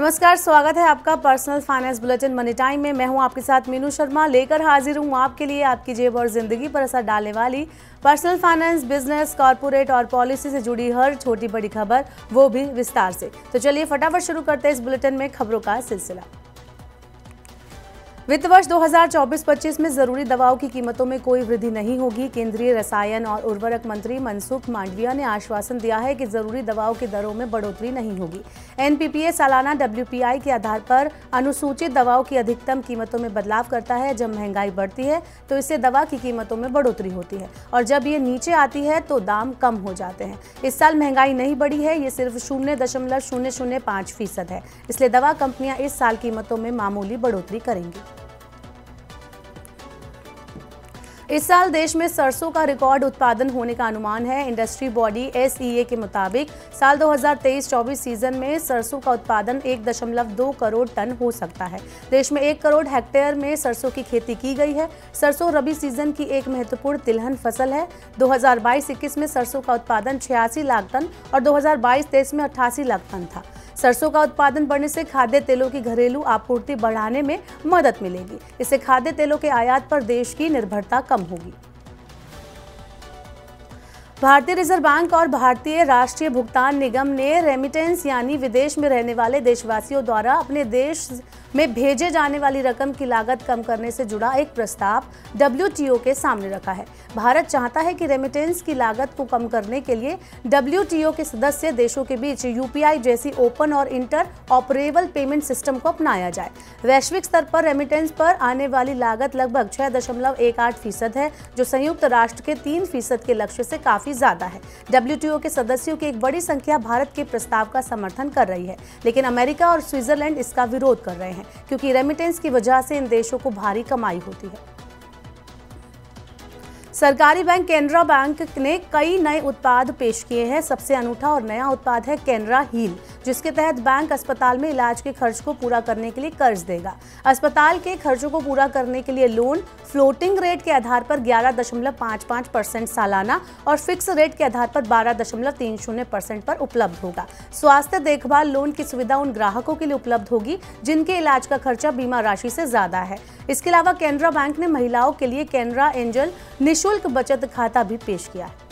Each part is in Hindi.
नमस्कार, स्वागत है आपका personal finance bulletin money time में। मैं हूं आपके साथ मीनू शर्मा, लेकर हाजिर हूं आपके लिए आपकी जेब और जिंदगी पर असर डालने वाली पर्सनल फाइनेंस, बिजनेस, कॉर्पोरेट और पॉलिसी से जुड़ी हर छोटी बड़ी खबर, वो भी विस्तार से। तो चलिए फटाफट शुरू करते हैं इस बुलेटिन में खबरों का सिलसिला। वित्त वर्ष 2024-25 में जरूरी दवाओं की कीमतों में कोई वृद्धि नहीं होगी। केंद्रीय रसायन और उर्वरक मंत्री मनसुख मांडविया ने आश्वासन दिया है कि जरूरी दवाओं की दरों में बढ़ोतरी नहीं होगी। एनपीपीए सालाना WPI के आधार पर अनुसूचित दवाओं की अधिकतम कीमतों में बदलाव करता है। जब महंगाई बढ़ती है तो इससे दवा की कीमतों में बढ़ोतरी होती है और जब ये नीचे आती है तो दाम कम हो जाते हैं। इस साल महंगाई नहीं बढ़ी है, ये सिर्फ 0.005% है। इसलिए दवा कंपनियां इस साल कीमतों में मामूली बढ़ोतरी करेंगी। इस साल देश में सरसों का रिकॉर्ड उत्पादन होने का अनुमान है। इंडस्ट्री बॉडी SEA के मुताबिक साल 2023-24 सीजन में सरसों का उत्पादन 1.2 करोड़ टन हो सकता है। देश में 1 करोड़ हेक्टेयर में सरसों की खेती की गई है। सरसों रबी सीजन की एक महत्वपूर्ण तिलहन फसल है। 2022-21 में सरसों का उत्पादन 86 लाख टन और 2022-23 में 88 लाख टन था। सरसों का उत्पादन बढ़ने से खाद्य तेलों की घरेलू आपूर्ति बढ़ाने में मदद मिलेगी। इससे खाद्य तेलों के आयात पर देश की निर्भरता कम होगी। भारतीय रिजर्व बैंक और भारतीय राष्ट्रीय भुगतान निगम ने रेमिटेंस यानी विदेश में रहने वाले देशवासियों द्वारा अपने देश में भेजे जाने वाली रकम की लागत कम करने से जुड़ा एक प्रस्ताव WTO के सामने रखा है। भारत चाहता है कि रेमिटेंस की लागत को कम करने के लिए WTO के सदस्य देशों के बीच UPI जैसी ओपन और इंटर ऑपरेबल पेमेंट सिस्टम को अपनाया जाए। वैश्विक स्तर पर रेमिटेंस पर आने वाली लागत लगभग 6.18% है, जो संयुक्त राष्ट्र के 3% के लक्ष्य से काफी ज्यादा है। WTO के सदस्यों की एक बड़ी संख्या भारत के प्रस्ताव का समर्थन कर रही है, लेकिन अमेरिका और स्विट्जरलैंड इसका विरोध कर रहे हैं, क्योंकि रेमिटेंस की वजह से इन देशों को भारी कमाई होती है। सरकारी बैंक कैनरा बैंक ने कई नए उत्पाद पेश किए हैं। सबसे अनूठा और नया उत्पाद है कैनरा हील, जिसके तहत बैंक अस्पताल में इलाज के खर्च को पूरा करने के लिए कर्ज देगा। अस्पताल के खर्चों को पूरा करने के लिए लोन फ्लोटिंग रेट के आधार पर 11.55% सालाना और फिक्स रेट के आधार पर 12.30% पर उपलब्ध होगा। स्वास्थ्य देखभाल लोन की सुविधा उन ग्राहकों के लिए उपलब्ध होगी जिनके इलाज का खर्चा बीमा राशि से ज्यादा है। इसके अलावा कैनरा बैंक ने महिलाओं के लिए कैनरा एंजल निःशुल्क बचत खाता भी पेश किया है।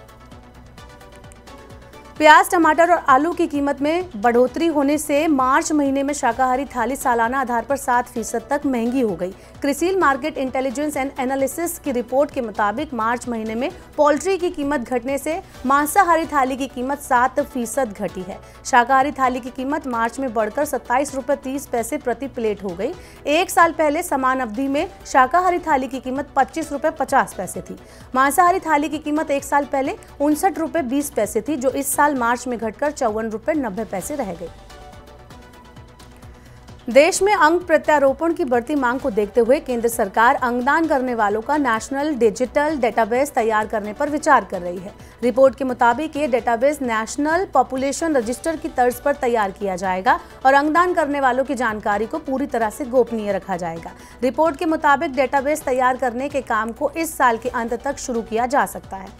प्याज, टमाटर और आलू की कीमत में बढ़ोतरी होने से मार्च महीने में शाकाहारी थाली सालाना आधार पर 7% तक महंगी हो गई। Crisil market intelligence and analysis की रिपोर्ट के मुताबिक मार्च महीने में पोल्ट्री की कीमत घटने से मांसाहारी थाली की कीमत 7% घटी है। शाकाहारी थाली की कीमत मार्च में बढ़कर 27.30 रुपये प्रति प्लेट हो गई। एक साल पहले समान अवधि में शाकाहारी थाली की कीमत 25.50 रुपये थी। मांसाहारी थाली की कीमत एक साल पहले 59.20 रुपये थी, जो इस साल मार्च में घटकर 54.90 रुपये रह गई। देश में अंग प्रत्यारोपण की बढ़ती मांग को देखते हुए केंद्र सरकार अंगदान करने वालों का नेशनल डिजिटल डेटाबेस तैयार करने पर विचार कर रही है। रिपोर्ट के मुताबिक ये डेटाबेस नेशनल पॉपुलेशन रजिस्टर की तर्ज पर तैयार किया जाएगा और अंगदान करने वालों की जानकारी को पूरी तरह से गोपनीय रखा जाएगा। रिपोर्ट के मुताबिक डेटाबेस तैयार करने के काम को इस साल के अंत तक शुरू किया जा सकता है।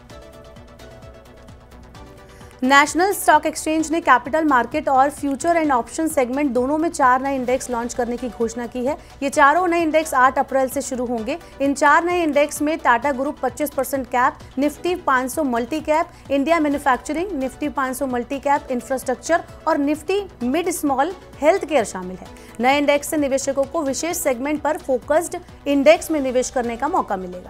नेशनल स्टॉक एक्सचेंज ने कैपिटल मार्केट और फ्यूचर एंड ऑप्शन सेगमेंट दोनों में 4 नए इंडेक्स लॉन्च करने की घोषणा की है। ये चारों नए इंडेक्स 8 अप्रैल से शुरू होंगे। इन 4 नए इंडेक्स में Tata group 25% cap, Nifty 500 multi cap, India manufacturing, Nifty 500 multi cap infrastructure और Nifty mid small health care शामिल है। नए इंडेक्स से निवेशकों को विशेष सेगमेंट पर फोकस्ड इंडेक्स में निवेश करने का मौका मिलेगा।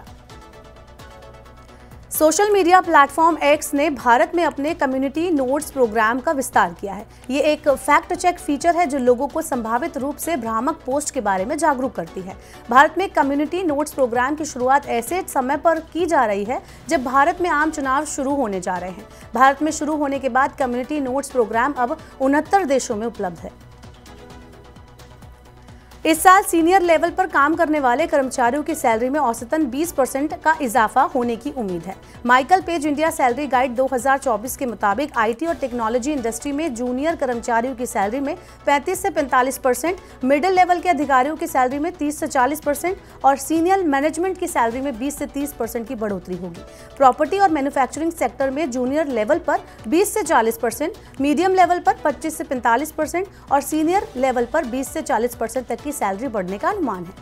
सोशल मीडिया प्लेटफॉर्म X ने भारत में अपने कम्युनिटी नोट्स प्रोग्राम का विस्तार किया है। ये एक फैक्ट चेक फीचर है जो लोगों को संभावित रूप से भ्रामक पोस्ट के बारे में जागरूक करती है। भारत में कम्युनिटी नोट्स प्रोग्राम की शुरुआत ऐसे समय पर की जा रही है जब भारत में आम चुनाव शुरू होने जा रहे हैं। भारत में शुरू होने के बाद कम्युनिटी नोट्स प्रोग्राम अब 69 देशों में उपलब्ध है। इस साल सीनियर लेवल पर काम करने वाले कर्मचारियों की सैलरी में औसतन 20% का इजाफा होने की उम्मीद है। Michael Page India salary guide 2024 के मुताबिक आईटी और टेक्नोलॉजी इंडस्ट्री में जूनियर कर्मचारियों की सैलरी में 35 से 45%, मिडिल लेवल के अधिकारियों की सैलरी में 30 से 40% और सीनियर मैनेजमेंट की सैलरी में 20 से 30% की बढ़ोतरी होगी। प्रॉपर्टी और मैन्युफैक्चरिंग सेक्टर में जूनियर लेवल पर 20 से 40%, मीडियम लेवल पर 25 से 45% और सीनियर लेवल पर 20 से 40% तक की सैलरी बढ़ने का अनुमान है।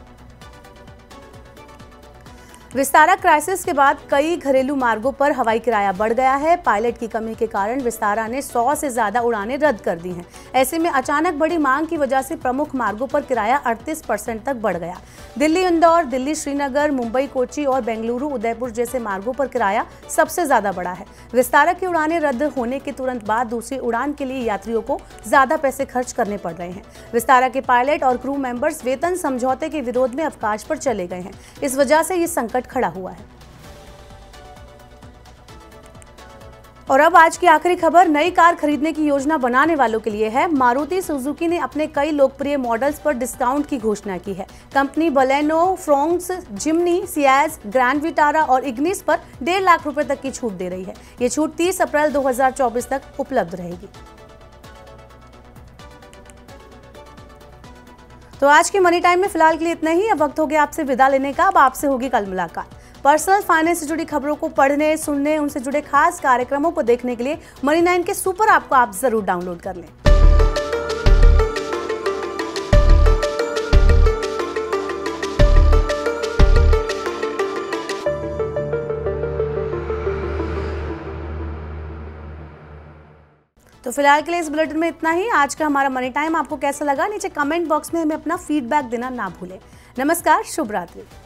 विस्तारा क्राइसिस के बाद कई घरेलू मार्गों पर हवाई किराया बढ़ गया है। पायलट की कमी के कारण विस्तारा ने 100 से ज्यादा उड़ानें रद्द कर दी हैं। ऐसे में अचानक बढ़ी मांग की वजह से प्रमुख मार्गों पर किराया 38% तक बढ़ गया। दिल्ली इंदौर, दिल्ली श्रीनगर, मुंबई कोच्चि और बेंगलुरु उदयपुर जैसे मार्गों पर किराया सबसे ज्यादा बढ़ा है। विस्तारा की उड़ानें रद्द होने के तुरंत बाद दूसरी उड़ान के लिए यात्रियों को ज्यादा पैसे खर्च करने पड़ रहे हैं। विस्तारा के पायलट और क्रू मेंबर्स वेतन समझौते के विरोध में अवकाश पर चले गए हैं। इस वजह से ये संकट खड़ा हुआ है। और अब आज की आखिरी खबर नई कार खरीदने की योजना बनाने वालों के लिए है। मारुति सुजुकी ने अपने कई लोकप्रिय मॉडल्स पर डिस्काउंट की घोषणा की है। Company Baleno, Fronx, Jimny, Ciaz, grand Vitara और इग्निस पर 1.5 लाख रुपए तक की छूट दे रही है। ये छूट 30 अप्रैल 2024 तक उपलब्ध रहेगी। तो आज के मनी टाइम में फिलहाल के लिए इतना ही। अब वक्त हो गया आपसे विदा लेने का। अब आपसे होगी कल मुलाकात। पर्सनल फाइनेंस से जुड़ी खबरों को पढ़ने, सुनने, उनसे जुड़े खास कार्यक्रमों को देखने के लिए मनी 9 के सुपर ऐप को आप जरूर डाउनलोड कर लें। तो फिलहाल के लिए इस बुलेटिन में इतना ही। आज का हमारा मनी टाइम आपको कैसा लगा, नीचे कमेंट बॉक्स में हमें अपना फीडबैक देना ना भूलें। नमस्कार, शुभ रात्रि।